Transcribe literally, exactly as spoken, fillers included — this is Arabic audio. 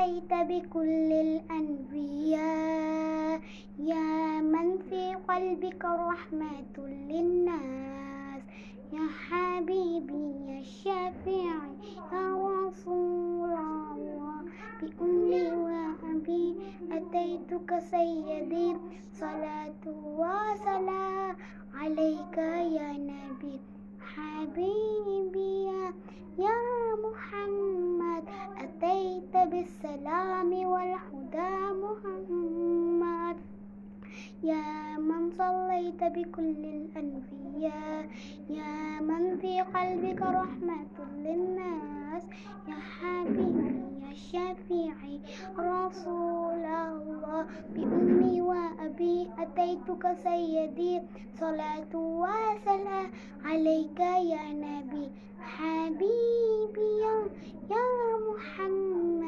صليت بكل الأنبياء يا من في قلبك رحمة للناس يا حبيبي يا شفيعي يا رسول الله بأمي وأبي أتيتك سيدي صلاة وسلام عليك يا نبي حبيبي يا محمد أتيت بالسلام والهدى محمد يا من صليت بكل الأنبياء يا من في قلبك رحمة للناس يا حبيبي يا شفيعي رسول الله بأمي وأبي أتيتك سيدي صلاة وسلام عليك يا نبي حبيبي يا محمد